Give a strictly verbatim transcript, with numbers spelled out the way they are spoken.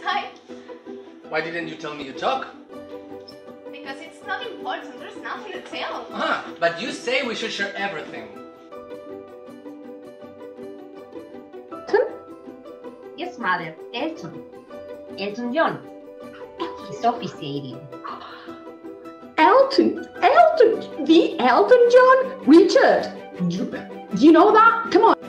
inside. Why didn't you tell me you talk? Because it's not important. There's nothing to tell. Ah, but you say we should share everything. Elton? Yes, mother. Elton. Elton John. He's officiating. Elton, Elton, the Elton John, Richard. You, you know that? Come on.